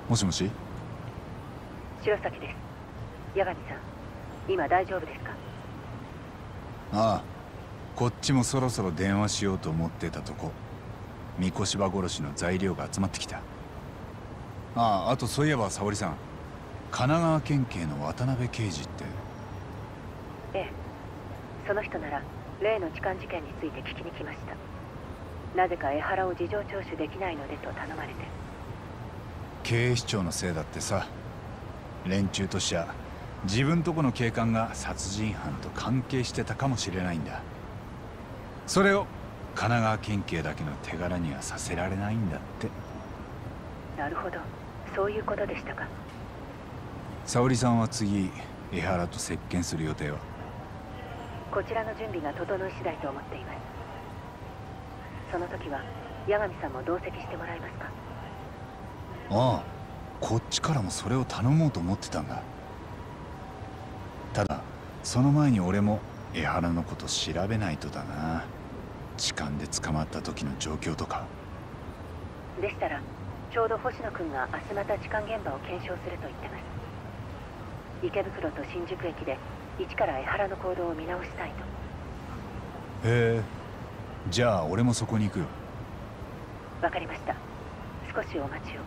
もしもし。 白崎です。八神さん、今大丈夫ですか？ ああ、こっちもそろそろ電話しようと思ってたとこ。三越場殺しの材料が集まってきた。あとそういえば沙織さん、神奈川県警の渡辺刑事って。 ええ、その人なら例の痴漢事件について聞きに来ました。なぜか江原を事情聴取できないのでと頼まれて。 警視庁のせいだってさ。連中としちゃ自分とこの警官が殺人犯と関係してたかもしれないんだ。それを神奈川県警だけの手柄にはさせられないんだって。 なるほど、そういうことでしたか。 沙織さんは次江原と接見する予定は？ こちらの準備が整い次第と思っています。その時は八神さんも同席してもらえますか？ ああ、こっちからもそれを頼もうと思ってたんだ。ただその前に俺も江原のこと調べないとだな。痴漢で捕まった時の状況とか。 でしたらちょうど星野君が明日また痴漢現場を検証すると言ってます。池袋と新宿駅で一から江原の行動を見直したいと。 へえ、じゃあ俺もそこに行くよ。 わかりました。少しお待ちを。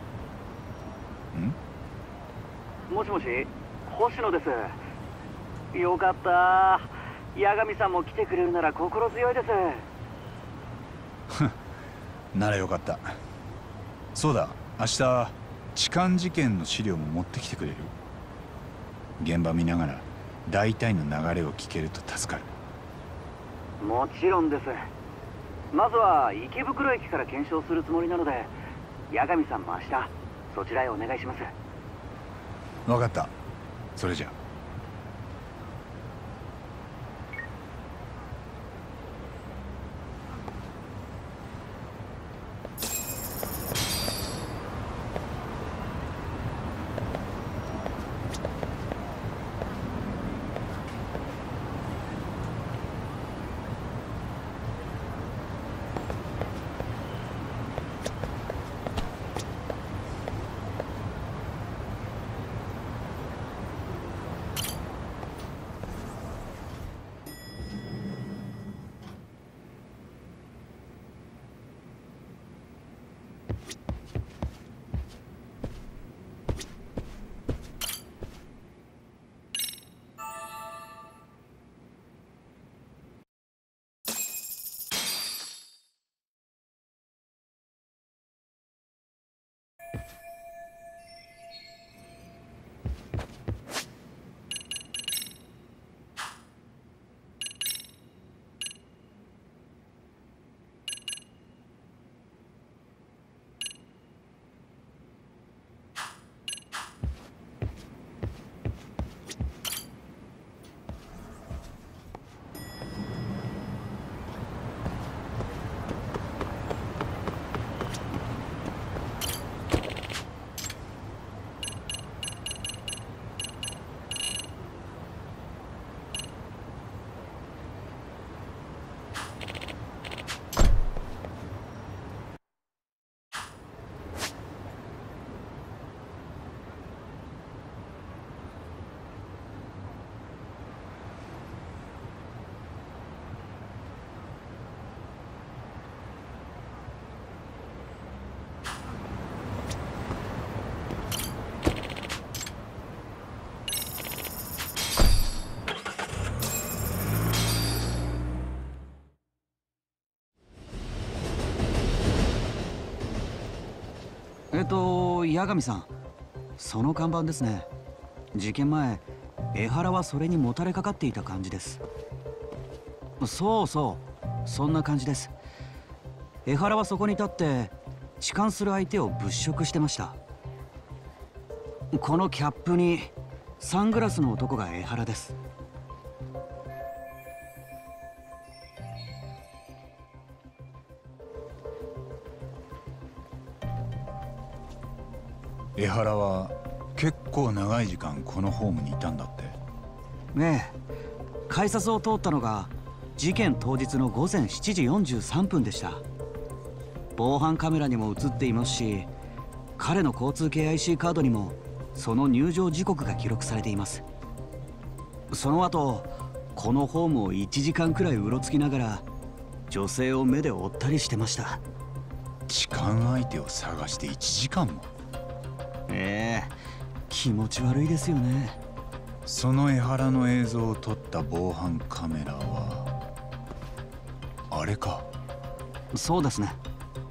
もしもし、星野です。よかった。八神さんも来てくれるなら心強いです。 ならよかった。そうだ、明日痴漢事件の資料も持ってきてくれる？現場見ながら大体の流れを聞けると助かる。 もちろんです。まずは池袋駅から検証するつもりなので、八神さんも明日そちらへお願いします。 分かった。それじゃ。 八神さん、その看板ですね。事件前、江原はそれにもたれかかっていた感じです。そうそう、そんな感じです。江原はそこに立って痴漢する相手を物色してました。このキャップにサングラスの男が江原です。 江原は結構長い時間このホームにいたんだって。 ねえ、改札を通ったのが事件当日の午前7時43分でした。防犯カメラにも映っていますし、 彼の交通系 IC カードにもその入場時刻が記録されています。その後このホームを1時間くらいうろつきながら女性を目で追ったりしてました。 痴漢相手を探して1時間も。 気持ち悪いですよね。 その江原の映像を撮った防犯カメラはあれか。 そうですね。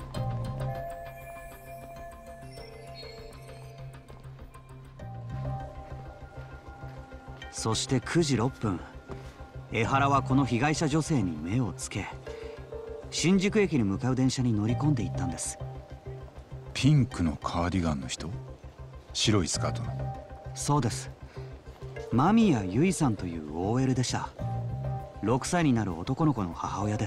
そして9時6分、江原はこの被害者女性に目をつけ、新宿駅に向かう電車に乗り込んでいったんです。 ピンクのカーディガンの人？白いスカートの。 そうです。間宮由衣さんという OL でした。6歳になる男の子の母親です。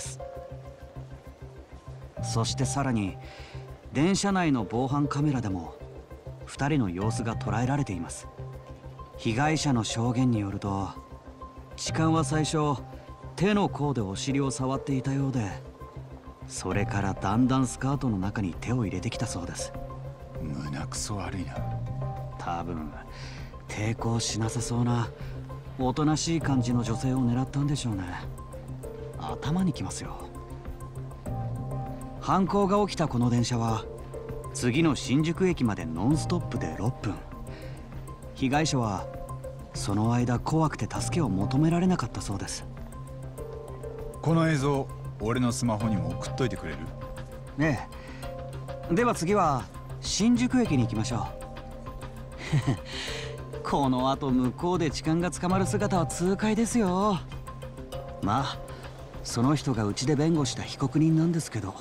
そしてさらに電車内の防犯カメラでも2人の様子が捉えられています。被害者の証言によると、痴漢は最初手の甲でお尻を触っていたようで、それからだんだんスカートの中に手を入れてきたそうです。 胸くそ悪いな。 多分抵抗しなさそうなおとなしい感じの女性を狙ったんでしょうね。頭にきますよ。犯行が起きたこの電車は次の新宿駅までノンストップで6分。被害者はその間怖くて助けを求められなかったそうです。 この映像俺のスマホにも送っといてくれる？ ねえ。では次は新宿駅に行きましょうこの後向こうで痴漢が捕まる姿は痛快ですよ。まあその人がうちで弁護した被告人なんですけど。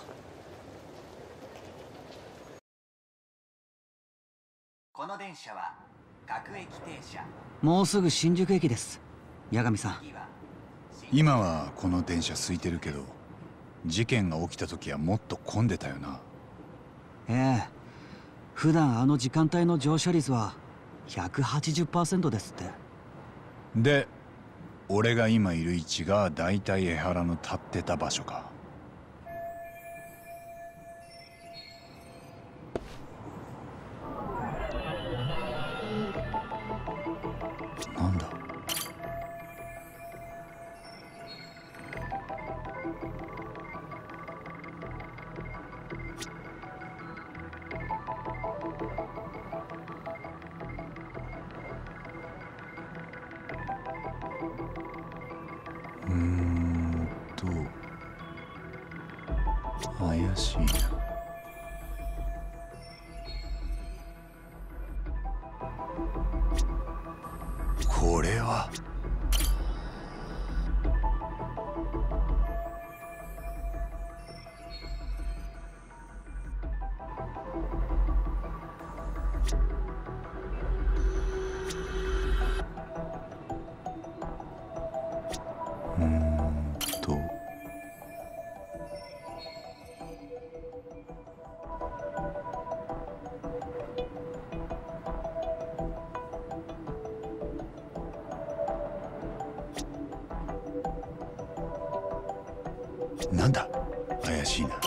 この電車は各駅停車。 もうすぐ新宿駅です、八神さん。 今はこの電車空いてるけど、事件が起きた時はもっと混んでたよな。 普段あの時間帯の乗車率は 180% ですって。 で、俺が今いる位置がだいたい江原の立ってた場所か。なんだ？怪しいな。これはなんだ？怪しいな。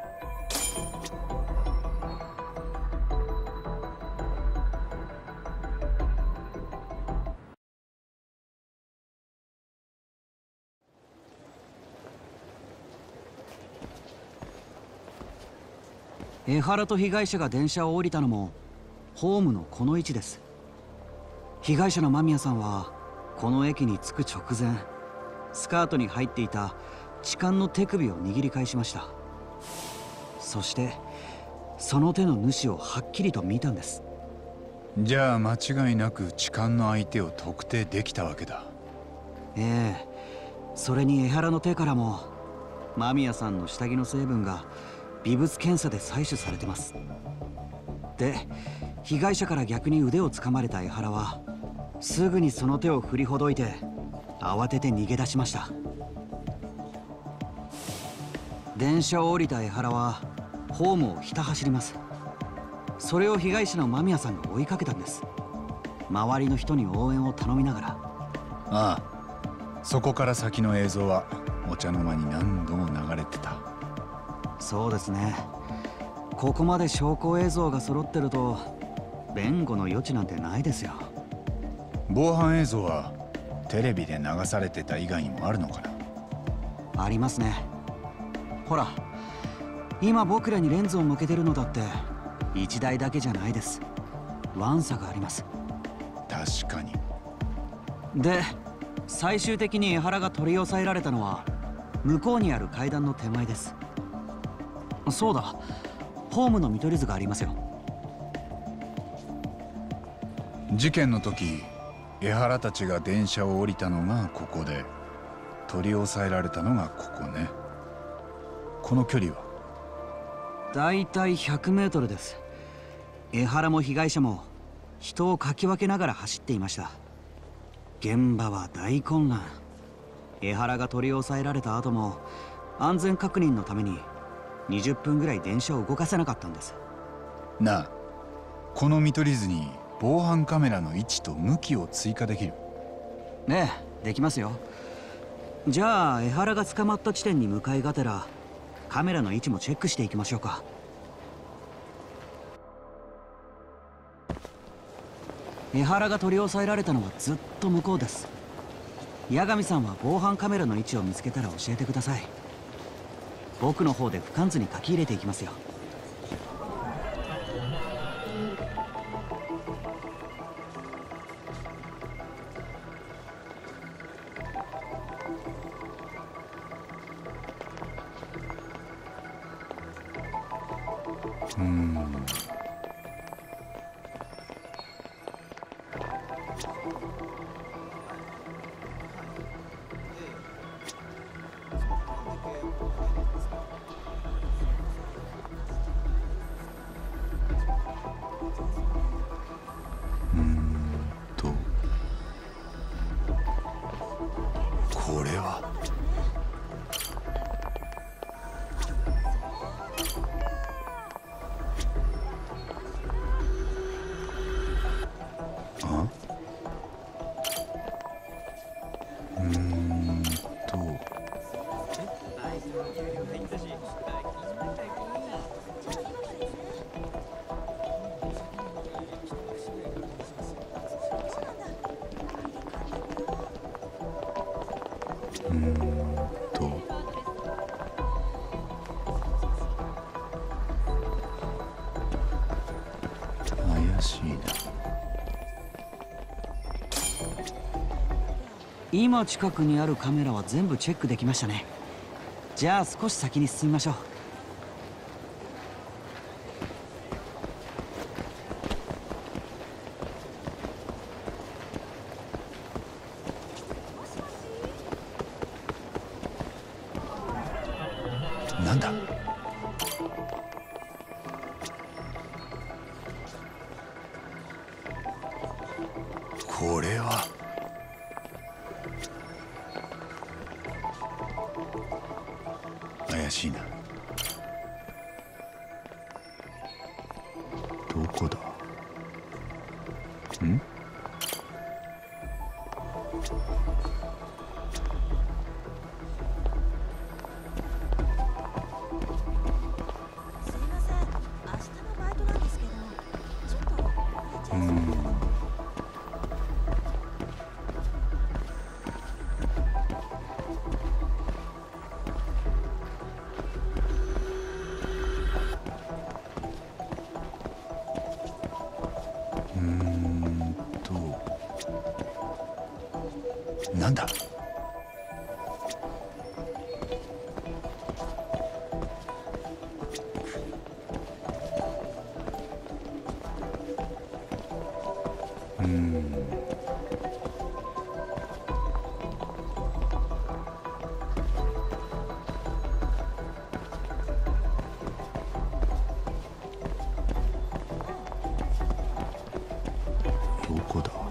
江原と被害者が電車を降りたのもホームのこの位置です。被害者の間宮さんはこの駅に着く直前、スカートに入っていた痴漢の手首を握り返しました。そしてその手の主をはっきりと見たんです。 じゃあ間違いなく痴漢の相手を特定できたわけだ。 それに江原の手からも間宮さんの下着の成分が微物検査で採取されてます。で、被害者から逆に腕をつかまれた江原はすぐにその手を振りほどいて慌てて逃げ出しました。電車を降りた江原はホームをひた走ります。それを被害者の間宮さんが追いかけたんです。周りの人に応援を頼みながら。 ああ、そこから先の映像はお茶の間に何度も流れてた。 そうですね。 ここまで証拠映像が揃ってると弁護の余地なんてないですよ。 防犯映像はテレビで流されてた以外にもあるのかな？ ありますね。ほら、今僕らにレンズを向けてるのだって1台だけじゃないです。ワンサがあります。 確かに。 で、最終的に江原が取り押さえられたのは向こうにある階段の手前です。そうだ、ホームの見取り図がありますよ。 事件の時、江原たちが電車を降りたのがここで、取り押さえられたのがここね。この距離はだいたい100メートルです。江原も被害者も人をかき分けながら走っていました。現場は大混乱。江原が取り押さえられた後も安全確認のために20分ぐらい電車を動かせなかったんです。 なあ、この見取り図に防犯カメラの位置と向きを追加できる？ ねえ、できますよ。じゃあ江原が捕まった地点に向かいがてらカメラの位置もチェックしていきましょうか。江原が取り押さえられたのはずっと向こうです。八神さんは防犯カメラの位置を見つけたら教えてください。僕の方で俯瞰図に書き入れていきますよ。 これは怪しいな。 今近くにあるカメラは全部チェックできましたね。じゃあ少し先に進みましょう。 なんだ？これは怪しいな。どこだ？ん？なんだ？どこだ？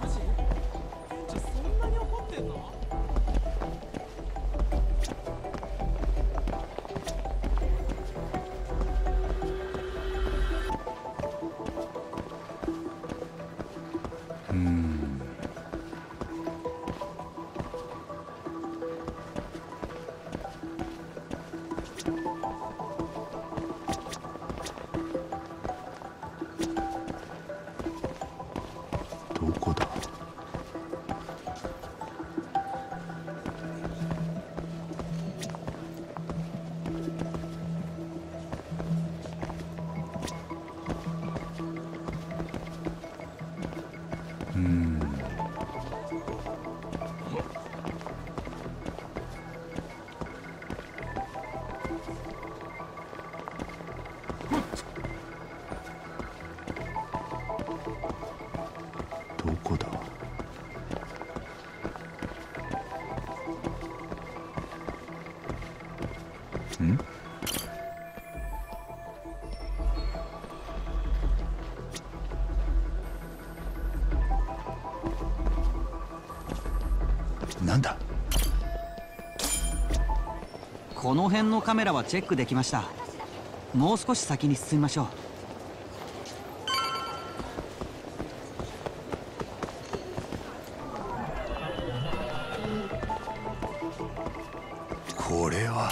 どこだ。どこだ。ん？なんだ。 この辺のカメラはチェックできました。もう少し先に進みましょう。 これは。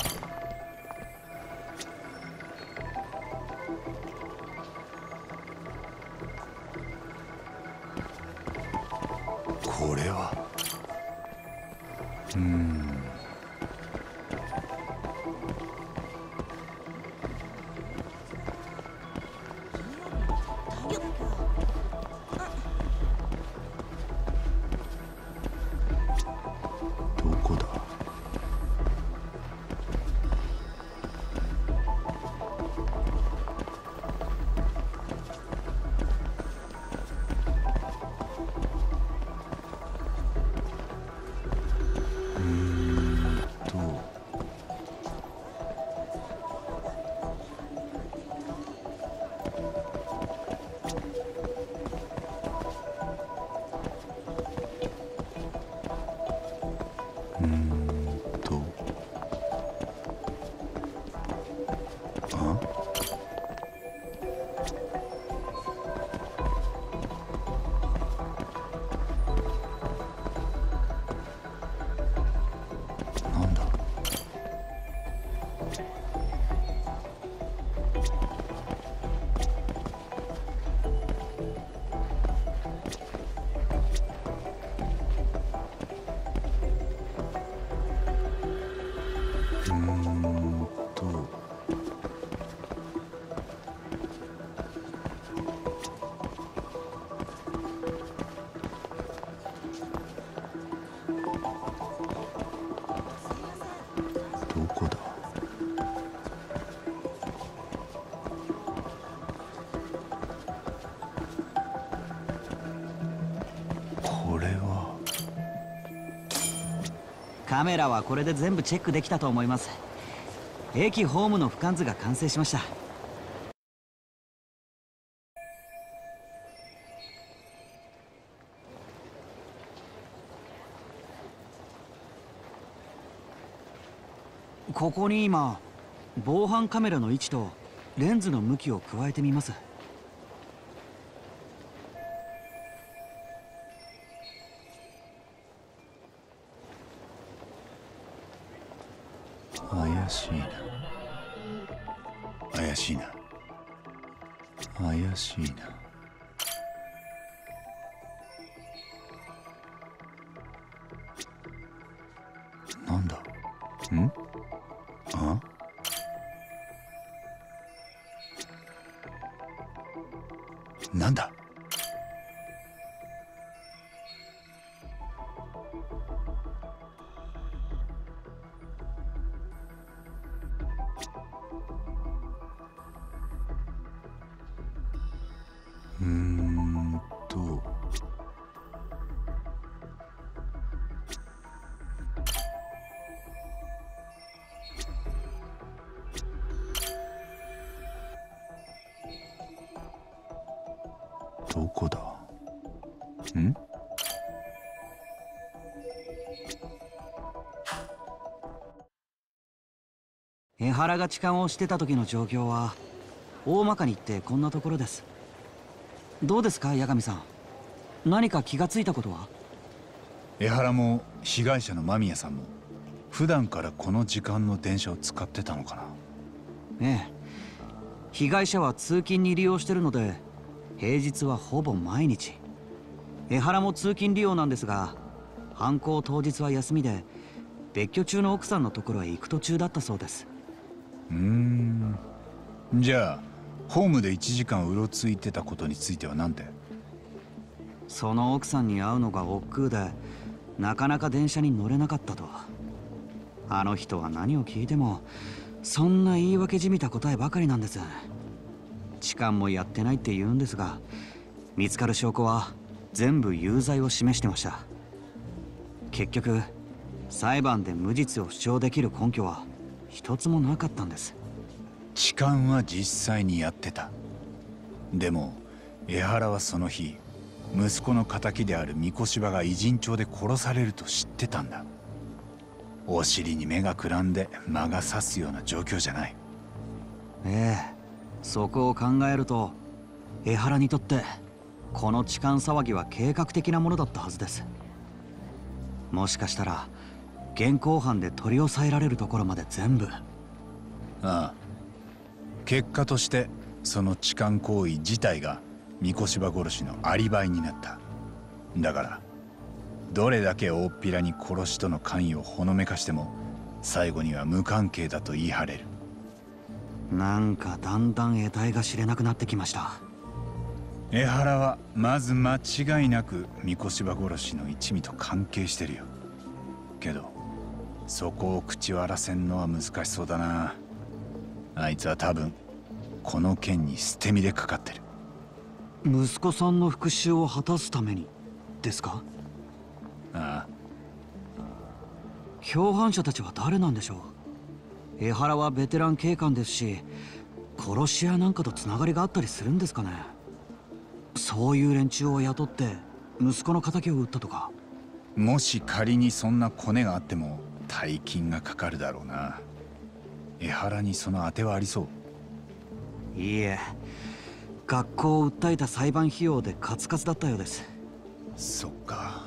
これは。どこだ。なんだ。どこだ。これは。 カメラはこれで全部チェックできたと思います。駅ホームの俯瞰図が完成しました。ここに今防犯カメラの位置とレンズの向きを加えてみます。 怪しいな。怪しいな。怪しいな。なんだ。ん？あ？なんだ。とどこだ。ん？ 江原が痴漢をしてた時の状況は大まかに言ってこんなところです。どうですか八神さん、何か気がついたことは？ 江原も被害者の間宮さんも普段からこの時間の電車を使ってたのかな。 ええ、被害者は通勤に利用してるので平日はほぼ毎日。 江原も通勤利用なんですが、犯行当日は休みで別居中の奥さんのところへ行く途中だったそうです。 じゃあホームで1時間うろついてたことについては何て？ その奥さんに会うのが億劫でなかなか電車に乗れなかったと。あの人は何を聞いてもそんな言い訳じみた答えばかりなんです。痴漢もやってないって言うんですが、見つかる証拠は全部有罪を示してました。結局裁判で無実を主張できる根拠は一つもなかったんです。 痴漢は実際にやってた。でも江原はその日息子の敵である三越場が異人帳で殺されると知ってたんだ。お尻に目がくらんで魔が差すような状況じゃない。 ええ、そこを考えると江原にとってこの痴漢騒ぎは計画的なものだったはずです。もしかしたら現行犯で取り押さえられるところまで全部。 ああ、結果としてその痴漢行為自体が三越場殺しのアリバイになった。だからどれだけ大っぴらに殺しとの関与をほのめかしても最後には無関係だと言い張れる。 なんかだんだん得体が知れなくなってきました。 江原はまず間違いなく三越場殺しの一味と関係してるよ。けどそこを口割らせんのは難しそうだな。あいつは多分この件に捨て身でかかってる。 息子さんの復讐を果たすためにですか？ ああ。 共犯者たちは誰なんでしょう？江原はベテラン警官ですし、殺し屋なんかとつながりがあったりするんですかね。そういう連中を雇って息子の敵を撃ったとか。 もし仮にそんなコネがあっても大金がかかるだろうな。江原にその当てはありそう？ いいえ、学校を訴えた裁判費用でカツカツだったようです。 そっか。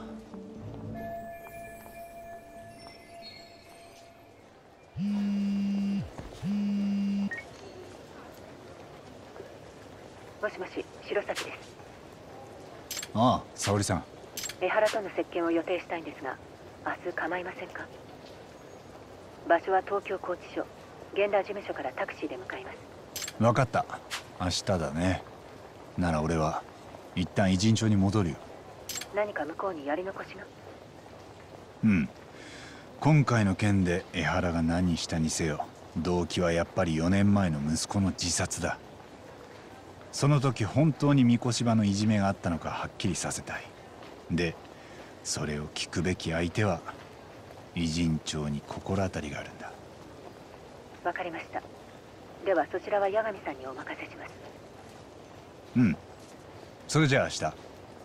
もしもし、白崎です。 ああ、沙織さん。 江原との接見を予定したいんですが、明日構いませんか？場所は東京拘置所、現場事務所からタクシーで向かいます。 分かった。明日だね。なら俺は一旦異人帳に戻るよ。 何か向こうにやり残しが？ うん。今回の件で江原が何したにせよ、動機はやっぱり4年前の息子の自殺だ。その時本当に三越場のいじめがあったのかはっきりさせたい。でそれを聞くべき相手は異人帳に心当たりがあるんだ。 わかりました。ではそちらは八神さんにお任せします。 うん。それじゃあ明日。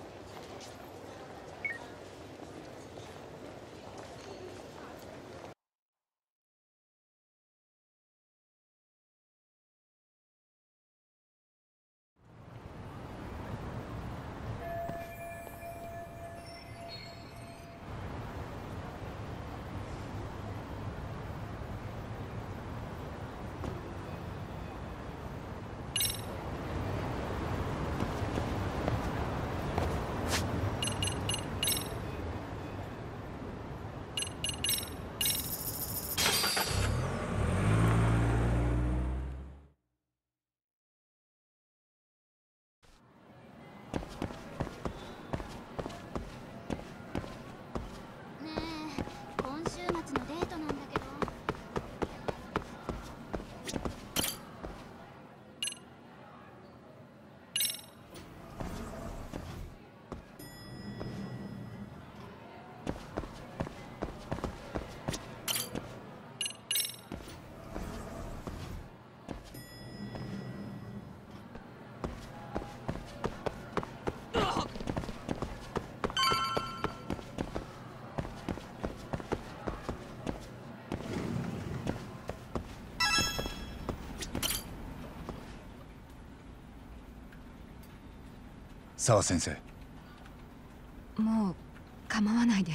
沢先生。 もう構わないで。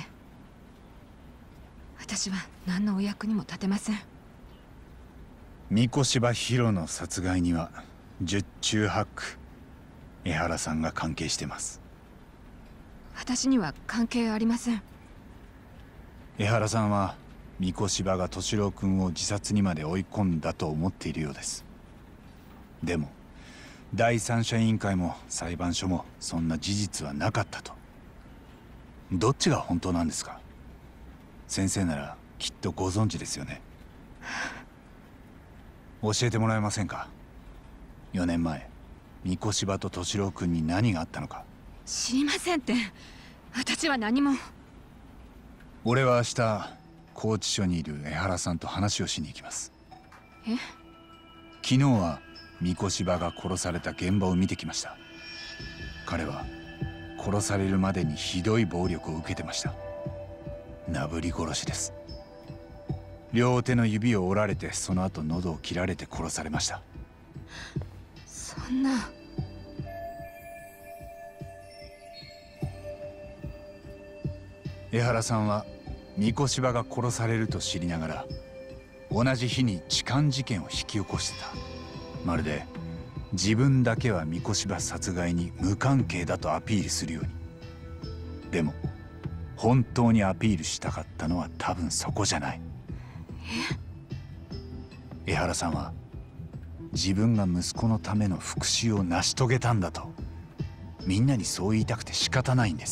私は何のお役にも立てません。 三越場博の殺害には十中八九江原さんが関係してます。 私には関係ありません。 江原さんは三越柴が敏郎君を自殺にまで追い込んだと思っているようです。でも第三者委員会も裁判所もそんな事実はなかったと。どっちが本当なんですか？先生ならきっとご存知ですよね。教えてもらえませんか？4年前三越柴と敏郎君に何があったのか。 知りませんって。私は何も。 俺は明日拘置所にいる江原さんと話をしに行きます。 え？ 昨日は三越柴が殺された現場を見てきました。彼は殺されるまでにひどい暴力を受けてました。なぶり殺しです。両手の指を折られて、その後喉を切られて殺されました。 そんな。 江原さんは三越柴が殺されると知りながら同じ日に痴漢事件を引き起こしてた。まるで自分だけは三越柴殺害に無関係だとアピールするように。でも本当にアピールしたかったのは多分そこじゃない。江原さんは自分が息子のための復讐を成し遂げたんだとみんなにそう言いたくて仕方ないんです。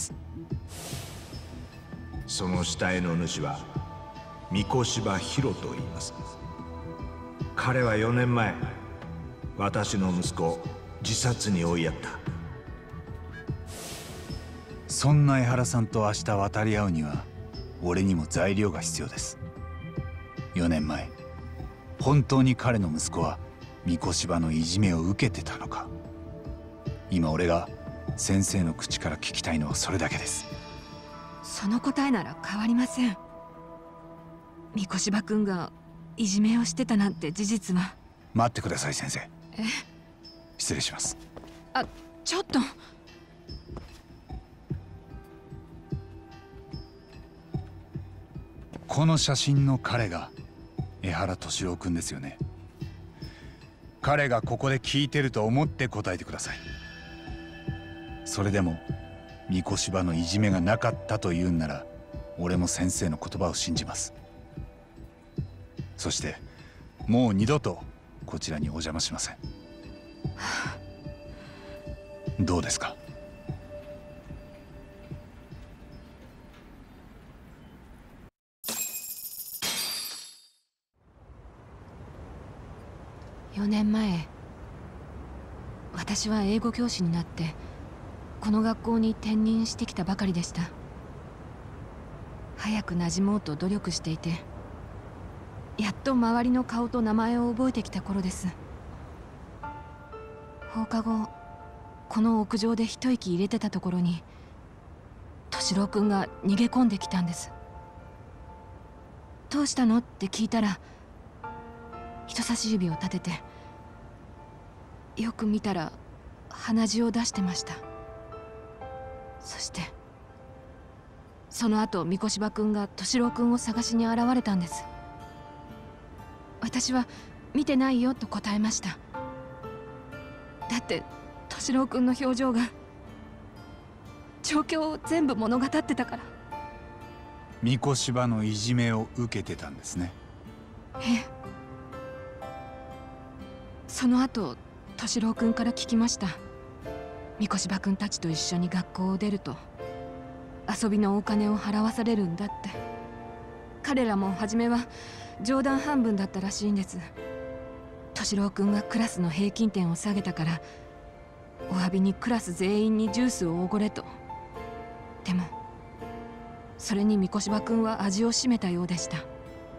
その死体の主は三越柴博と言います。彼は4年前私の息子を自殺に追いやった。 そんな江原さんと明日渡り合うには俺にも材料が必要です。4年前本当に彼の息子は三越柴のいじめを受けてたのか。今俺が先生の口から聞きたいのはそれだけです。 その答えなら変わりません。三越柴君がいじめをしてたなんて事実は。 待ってください先生。 え？ 失礼します。 あ、ちょっと。 この写真の彼が江原敏郎君ですよね。彼がここで聞いてると思って答えてください。それでも三越柴のいじめがなかったと言うんなら俺も先生の言葉を信じます。そしてもう二度とこちらにお邪魔しません。どうですか？ 4年前、私は英語教師になってこの学校に転任してきたばかりでした。早く馴染もうと努力していて、やっと周りの顔と名前を覚えてきた頃です。放課後、この屋上で一息入れてたところに敏郎君が逃げ込んできたんです。どうしたのって聞いたら、人差し指を立てて、よく見たら鼻血を出してました。そしてその後三越柴君が敏郎君を探しに現れたんです。私は見てないよと答えました。だって敏郎君の表情が状況を全部物語ってたから。 三越柴のいじめを受けてたんですね。 ええ。その後敏郎君から聞きました。三越柴君たちと一緒に学校を出ると遊びのお金を払わされるんだって。彼らも初めは冗談半分だったらしいんです。敏郎君がクラスの平均点を下げたからお詫びにクラス全員にジュースをおごれと。でもそれに三越柴君は味を占めたようでした。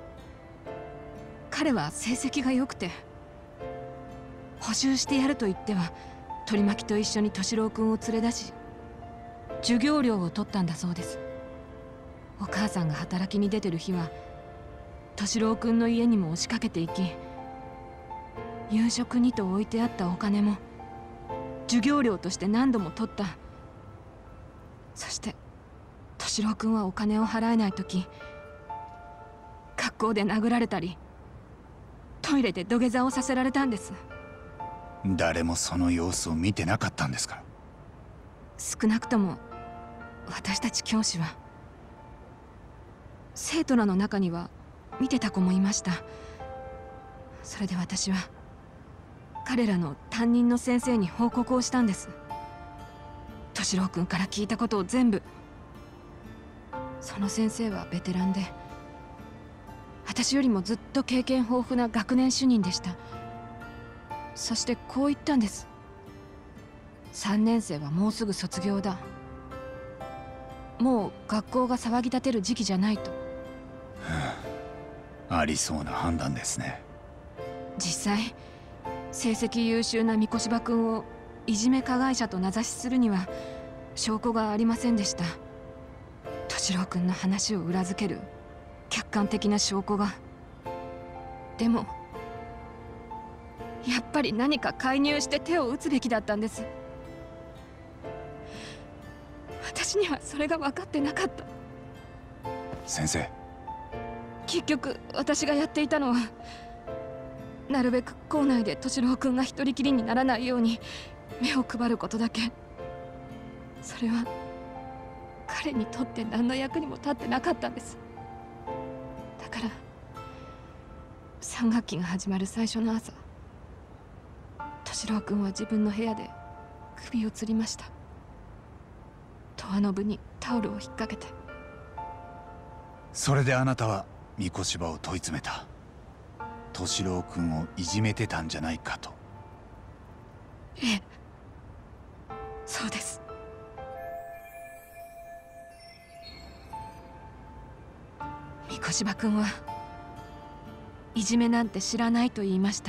彼は成績が良くて、補習してやると言っては取り巻きと一緒に敏郎君を連れ出し授業料を取ったんだそうです。お母さんが働きに出てる日は敏郎君の家にも押しかけていき、夕食にと置いてあったお金も授業料として何度も取った。そして敏郎君はお金を払えない時、学校で殴られたりトイレで土下座をさせられたんです。 誰もその様子を見てなかったんですか？ 少なくとも私たち教師は、生徒らの中には見てた子もいました。それで私は彼らの担任の先生に報告をしたんです。敏郎君から聞いたことを全部。その先生はベテランで、私よりもずっと経験豊富な学年主任でした。そしてこう言ったんです。3年生はもうすぐ卒業だ。もう学校が騒ぎ立てる時期じゃないと。 ありそうな判断ですね。 実際成績優秀な三越場君をいじめ加害者と名指しするには証拠がありませんでした。敏郎君の話を裏付ける客観的な証拠が。でもやっぱり何か介入して手を打つべきだったんです。私にはそれが分かってなかった。 先生、 結局私がやっていたのは、なるべく校内で敏郎君が一人きりにならないように目を配ることだけ。それは彼にとって何の役にも立ってなかったんです。だから3学期が始まる最初の朝、敏郎君は自分の部屋で首を吊りました。ドアノブにタオルを引っ掛けて。 それであなたは三越場を問い詰めた。敏郎君をいじめてたんじゃないかと。 ええ、そうです。三越場君はいじめなんて知らないと言いました。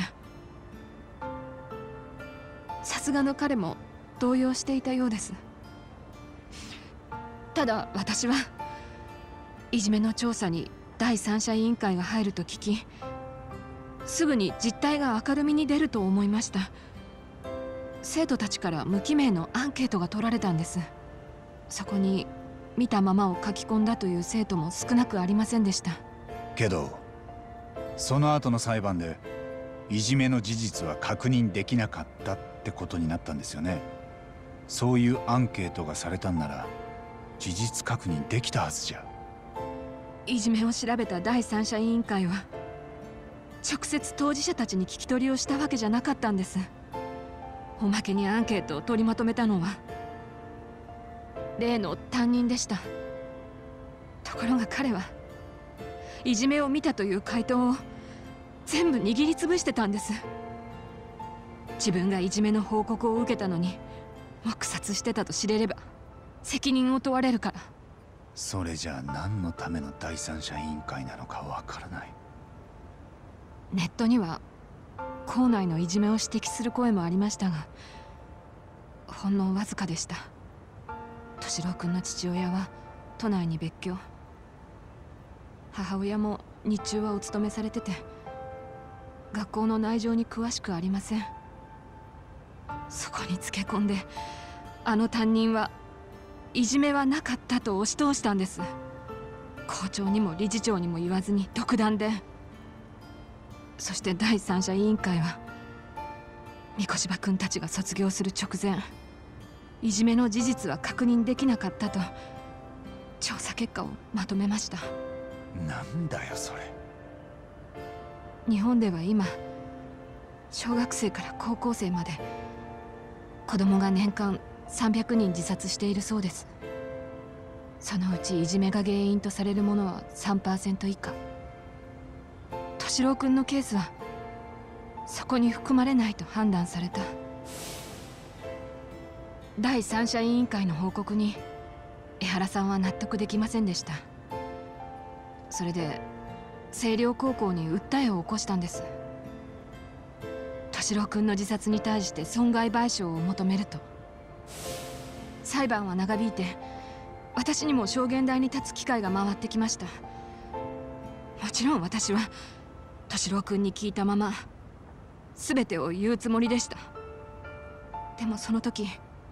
さすがの彼も動揺していたようです。ただ私はいじめの調査に第三者委員会が入ると聞き、すぐに実態が明るみに出ると思いました。生徒たちから無記名のアンケートが取られたんです。そこに見たままを書き込んだという生徒も少なくありませんでした。 けどその後の裁判でいじめの事実は確認できなかったってことになったんですよね。そういうアンケートがされたんなら事実確認できたはずじゃ。 いじめを調べた第三者委員会は直接当事者たちに聞き取りをしたわけじゃなかったんです。おまけにアンケートを取りまとめたのは例の担任でした。ところが彼はいじめを見たという回答を全部握りつぶしてたんです。自分がいじめの報告を受けたのに黙殺してたと知れれば責任を問われるから。 それじゃあ何のための第三者委員会なのかわからない。 ネットには校内のいじめを指摘する声もありましたが、ほんのわずかでした。敏郎君の父親は都内に別居、母親も日中はお勤めされてて、学校の内情に詳しくありません。そこにつけ込んであの担任はいじめはなかったと押し通したんです。校長にも理事長にも言わずに独断で。そして第三者委員会は三越場君たちが卒業する直前、いじめの事実は確認できなかったと調査結果をまとめました。 なんだよそれ。 日本では今小学生から高校生まで子供が年間300人自殺しているそうです。そのうちいじめが原因とされるものは 3% 以下。敏郎君のケースはそこに含まれないと判断された。第三者委員会の報告に江原さんは納得できませんでした。それで星稜高校に訴えを起こしたんです。敏郎君の自殺に対して損害賠償を求めると。裁判は長引いて、私にも証言台に立つ機会が回ってきました。もちろん私は敏郎君に聞いたまま全てを言うつもりでした。でもその時、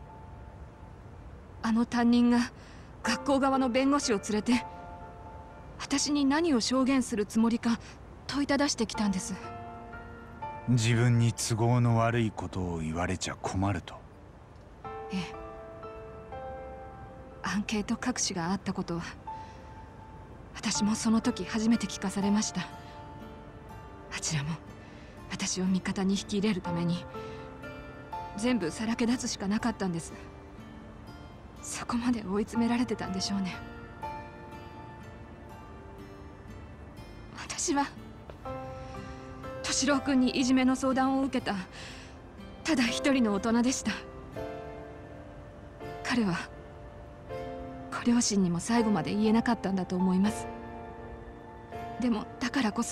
あの担任が学校側の弁護士を連れて私に何を証言するつもりか問いただしてきたんです。 自分に都合の悪いことを言われちゃ困ると。 ええ。 アンケート隠しがあったことは私もその時初めて聞かされました。あちらも私を味方に引き入れるために全部さらけ出すしかなかったんです。そこまで追い詰められてたんでしょうね。私は敏郎君にいじめの相談を受けたただ一人の大人でした。彼はご両親にも最後まで言えなかったんだと思います。でもだからこそ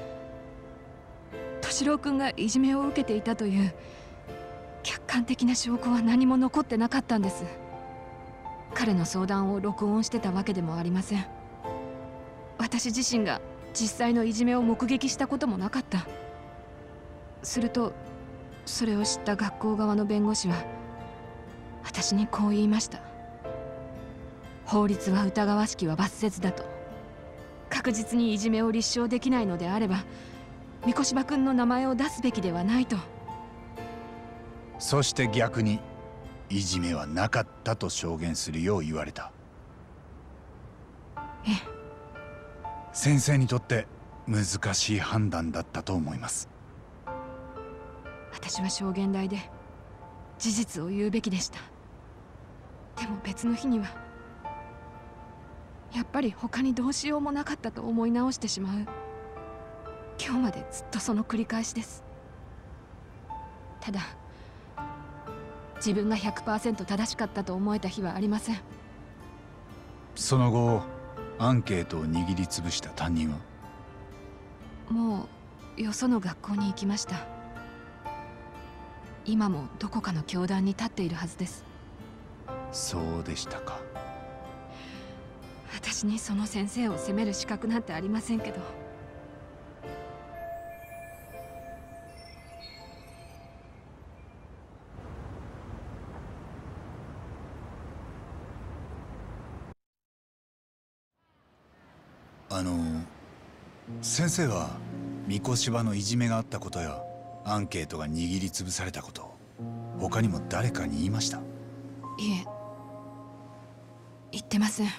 敏郎君がいじめを受けていたという客観的な証拠は何も残ってなかったんです。彼の相談を録音してたわけでもありません。私自身が実際のいじめを目撃したこともなかった。するとそれを知った学校側の弁護士は私にこう言いました。法律は疑わしきは罰せずだと。確実にいじめを立証できないのであれば三越柴君の名前を出すべきではないと。 そして逆にいじめはなかったと証言するよう言われた。 ええ。 先生にとって難しい判断だったと思います。 私は証言台で事実を言うべきでした。でも別の日にはやっぱり他にどうしようもなかったと思い直してしまう。今日までずっとその繰り返しです。ただ自分が 100% 正しかったと思えた日はありません。 その後アンケートを握りつぶした担任はもうよその学校に行きました。今もどこかの教壇に立っているはずです。 そうでしたか。 私にその先生を責める資格なんてありませんけど。 先生は三越柴のいじめがあったことやアンケートが握りつぶされたことを他にも誰かに言いました？ いえ、言ってません。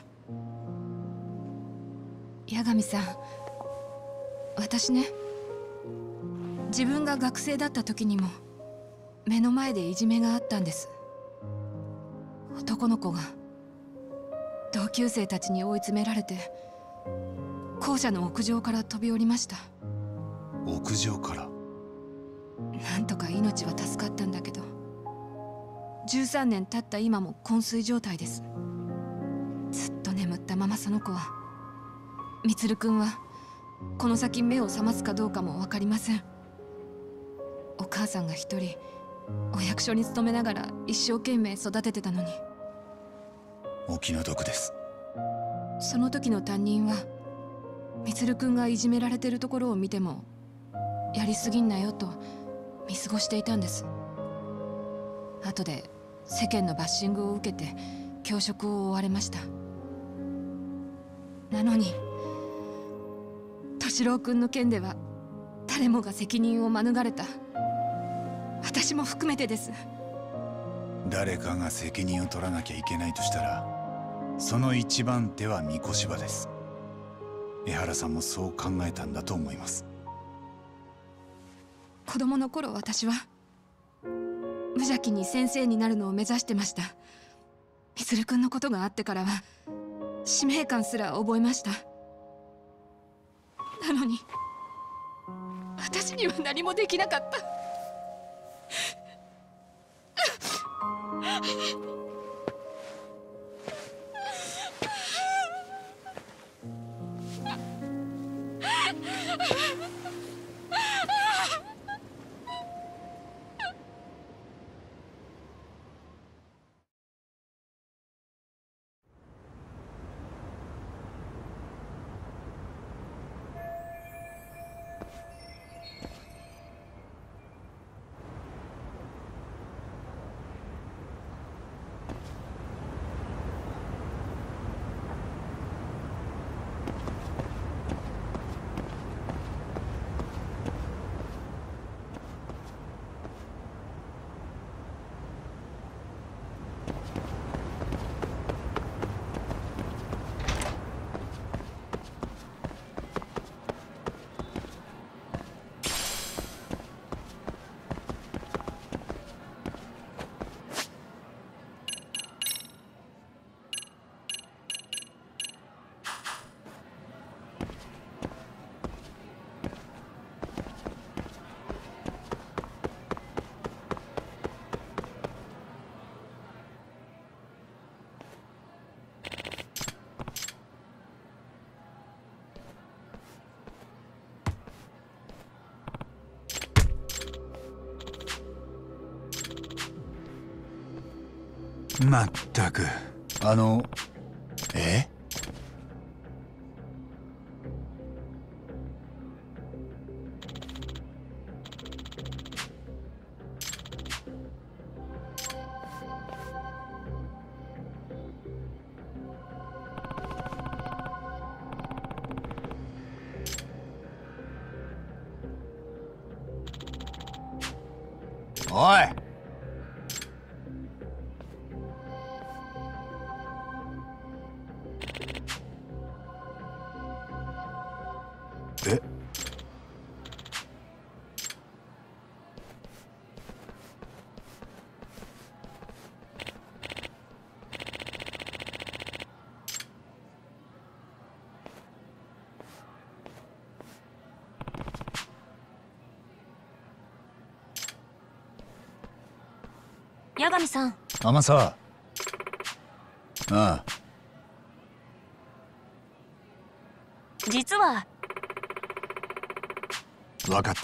八神さん、私ね、自分が学生だった時にも目の前でいじめがあったんです。男の子が同級生たちに追い詰められて校舎の屋上から飛び降りました。 屋上から？ なんとか命は助かったんだけど13年経った今も昏睡状態です。ずっと眠ったままその子は、充君はこの先目を覚ますかどうかも分かりません。お母さんが一人お役所に勤めながら一生懸命育ててたのに。 お気の毒です。 その時の担任は充君がいじめられてるところを見てもやりすぎんなよと見過ごしていたんです。後で世間のバッシングを受けて教職を追われました。なのに敏郎君の件では誰もが責任を免れた。私も含めてです。 誰かが責任を取らなきゃいけないとしたらその一番手は三越柴です。江原さんもそう考えたんだと思います。 子供の頃私は無邪気に先生になるのを目指してました。充君のことがあってからは使命感すら覚えました。なのに私には何もできなかった。 まったくえ？おい！え？ 八神さん。 天沢。ああ。 実は。 分かった。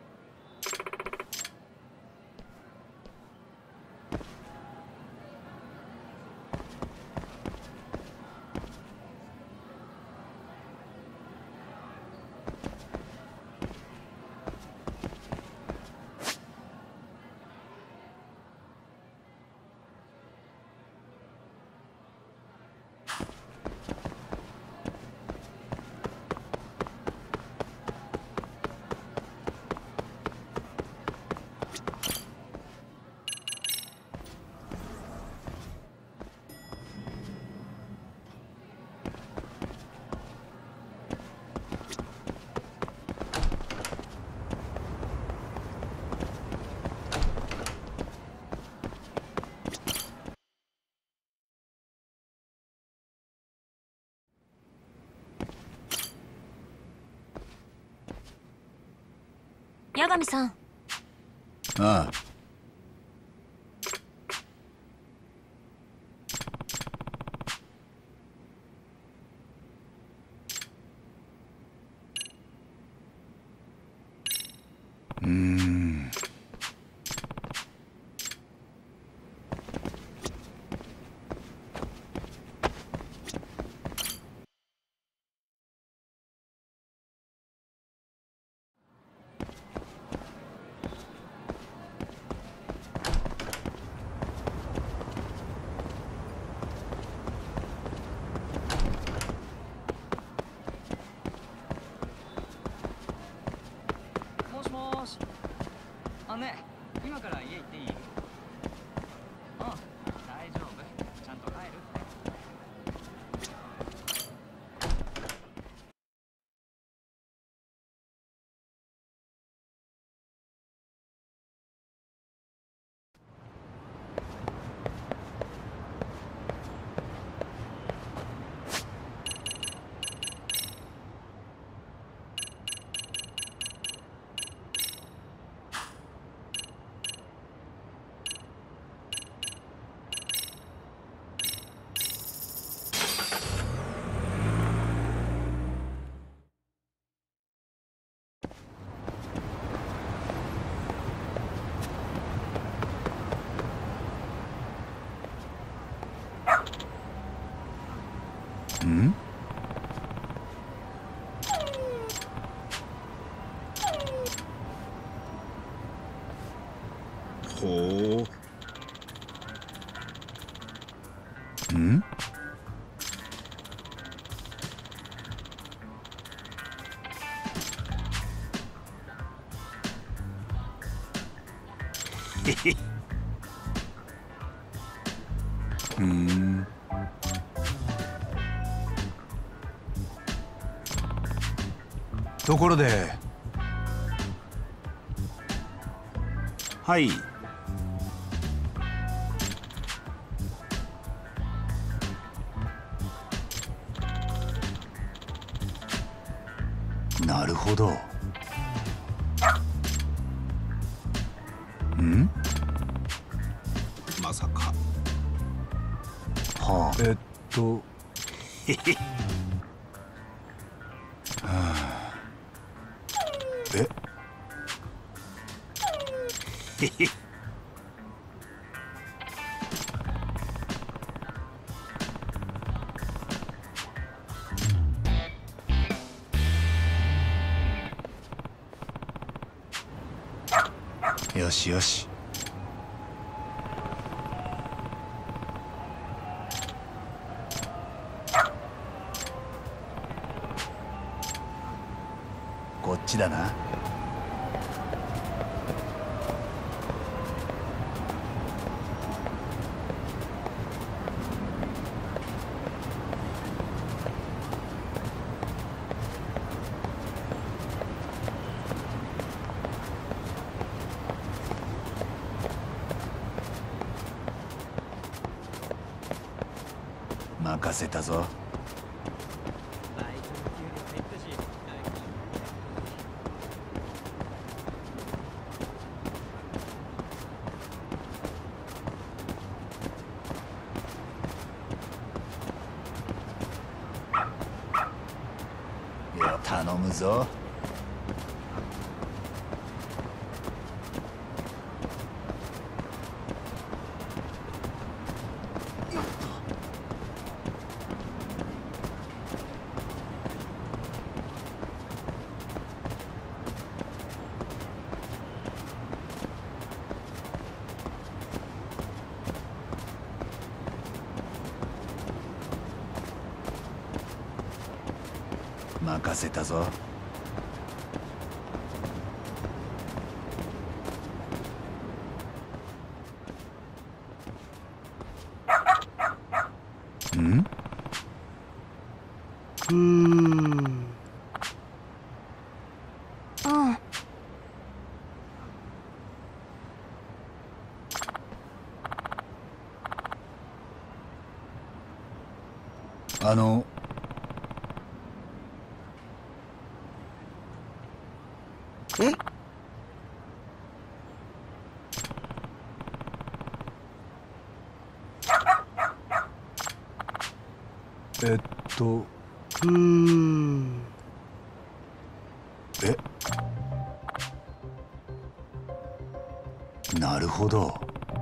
八神さん。 ああ。 もしもし。ね、今から家行っていい？うん、大丈夫。ちゃんと帰るって。ん？ほう。ん？へへ。ところで。 はい。 なるほど。ん？ まさか。 はあ。 へへ。 はあ。え？ へへ。 よしよし。こっちだな。任せたぞ。いや頼むぞ。任せたぞ。ん？えっとえ、なるほど。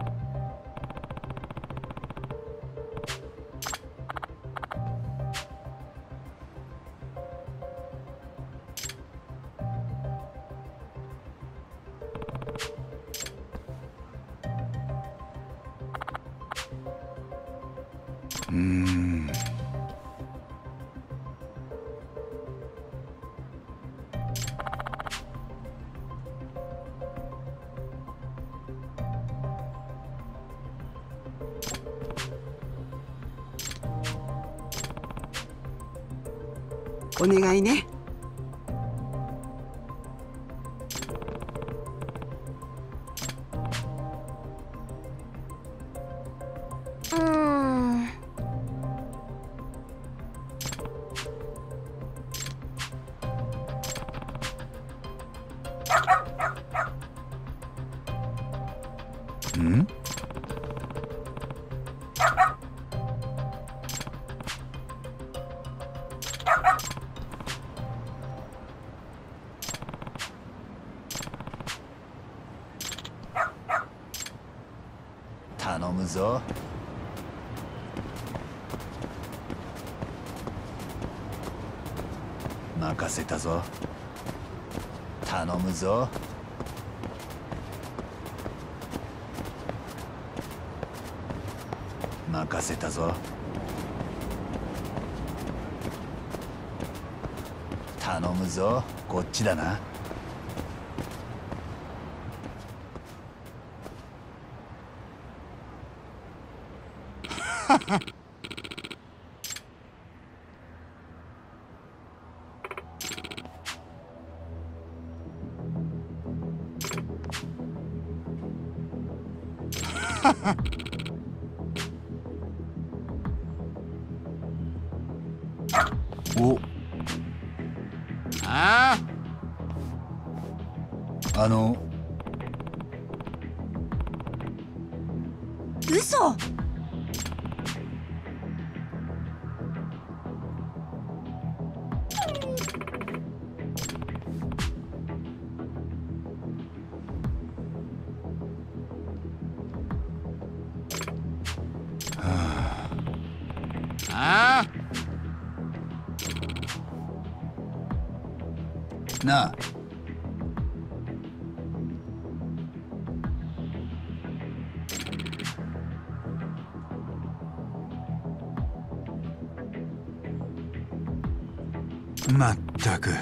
お願いね。 ん？頼むぞ。任せたぞ。頼むぞ。任せたぞ。頼むぞ。こっちだな。お、 嘘。 なあ、 まったく。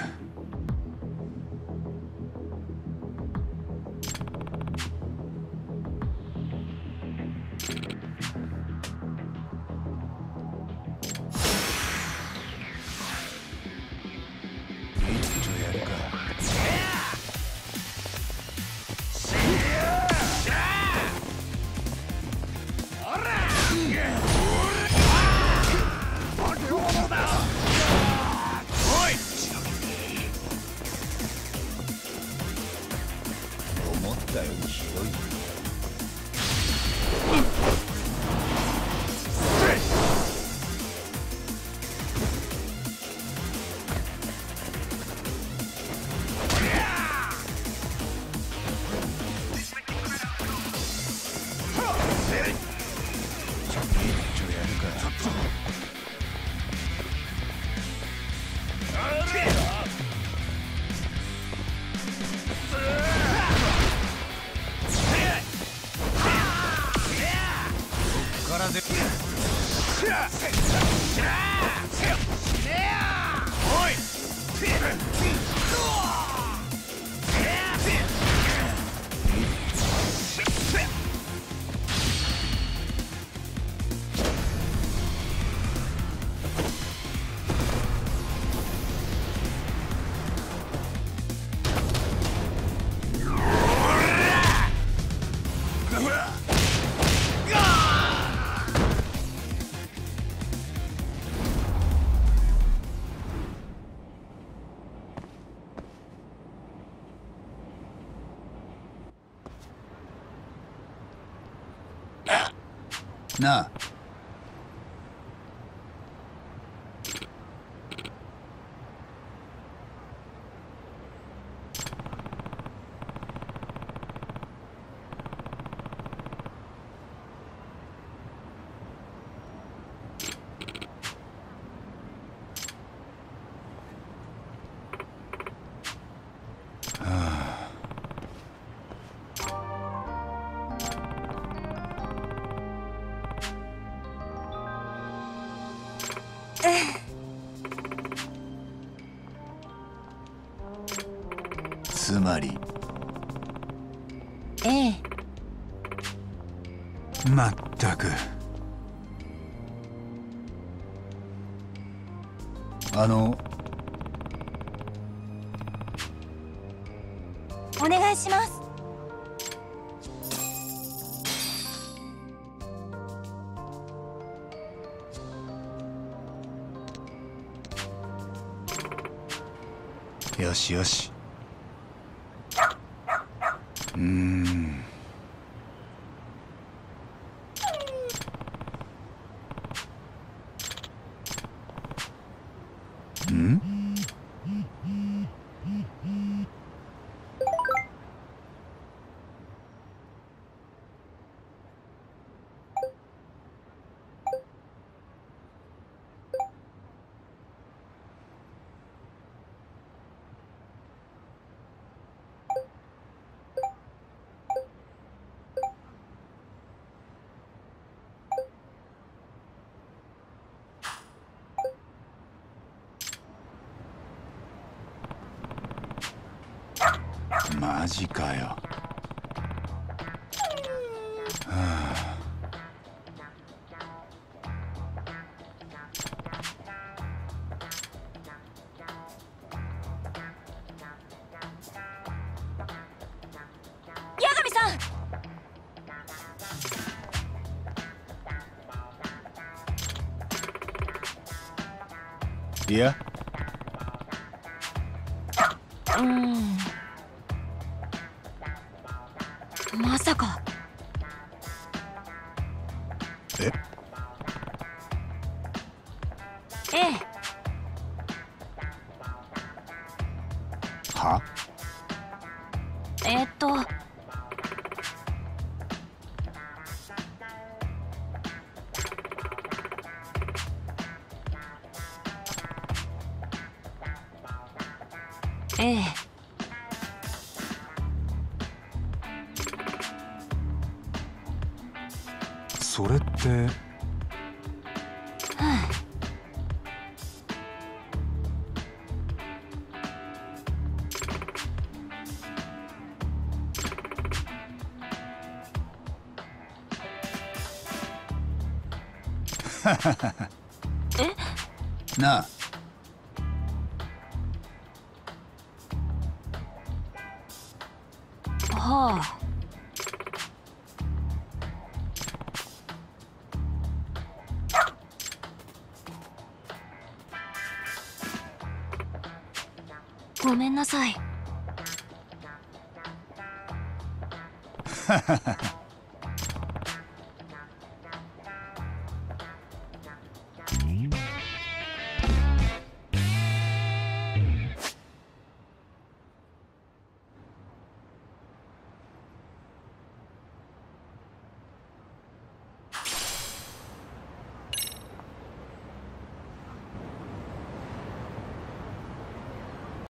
なあ。つまり、 ええ。 まったく。 お願いします。 よしよし。マジかよ。 八神さん。いや。 まさか。 ええ。 は？ ええ。 それって。 え？ なあ。 はあ。ごめんなさい。